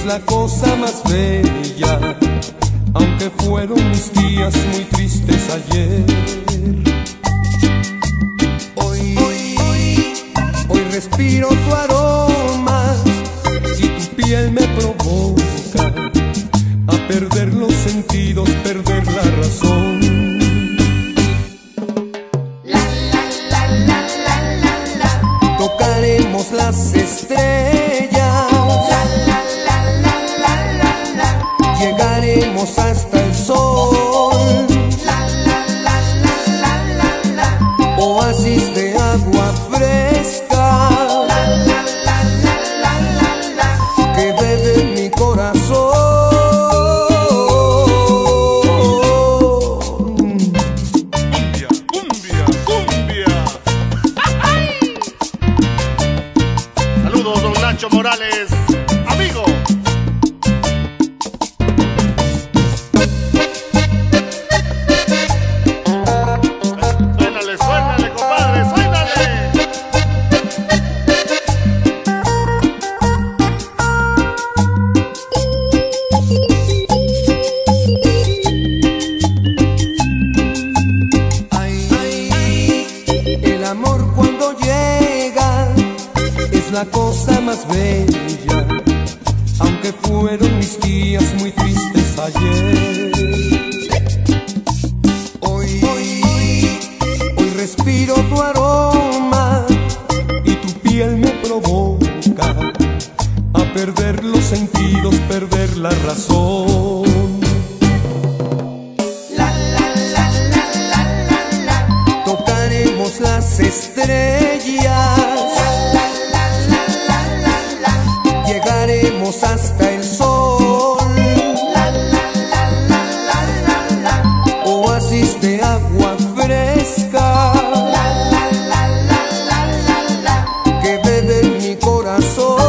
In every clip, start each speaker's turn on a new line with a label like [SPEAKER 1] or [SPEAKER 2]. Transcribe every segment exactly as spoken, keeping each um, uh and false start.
[SPEAKER 1] la cosa más bella, aunque fueron mis días muy tristes ayer. Hoy, hoy, hoy respiro tu aroma y tu piel me provoca a perder los sentidos, perder la razón.
[SPEAKER 2] La, la, la, la, la, la, la.
[SPEAKER 1] Tocaremos las estrellas.
[SPEAKER 2] La, la, la, la, la, la, la.
[SPEAKER 1] Llegaremos hasta el sol.
[SPEAKER 2] La, la, la, la, la, la, la.
[SPEAKER 1] Oasis de agua fresca.
[SPEAKER 2] La, la, la, la, la, la, la.
[SPEAKER 1] Que bebe mi corazón.
[SPEAKER 3] Cumbia, cumbia, cumbia. Saludos, don Nacho Morales, amigo. Suénale, suénale, compadre, suénale.
[SPEAKER 1] Ay, ay, el amor cuando llega es la cosa más bella, aunque fueron mis días muy tristes ayer. Hoy, hoy, hoy respiro tu aroma y tu piel me provoca a perder los sentidos, perder la razón.
[SPEAKER 2] La, la, la, la, la, la, la.
[SPEAKER 1] Tocaremos las estrellas.
[SPEAKER 2] La, la, la, la, la, la, la.
[SPEAKER 1] Llegaremos hasta el sol.
[SPEAKER 2] La, la, la, la, la, la, la.
[SPEAKER 1] Oasis de agua fresca.
[SPEAKER 2] La, la, la, la, la, la, la.
[SPEAKER 1] Que bebe mi corazón.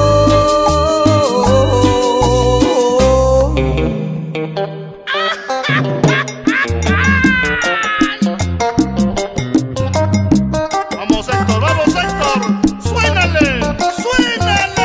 [SPEAKER 3] Vamos, Héctor, vamos, Héctor. Suénale, suénale.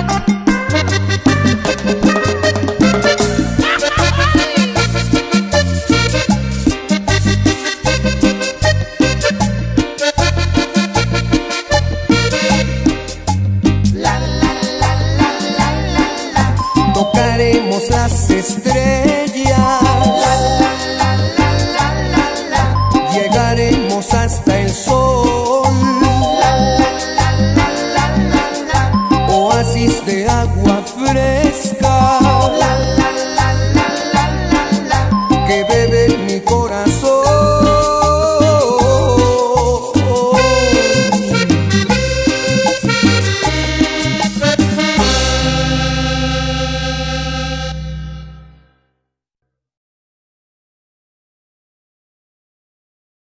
[SPEAKER 2] La, la, la, la, la, la, la.
[SPEAKER 1] Tocaremos las estrellas.
[SPEAKER 2] La, la, la, la, la, la, la.
[SPEAKER 1] Llegaremos hasta el sol.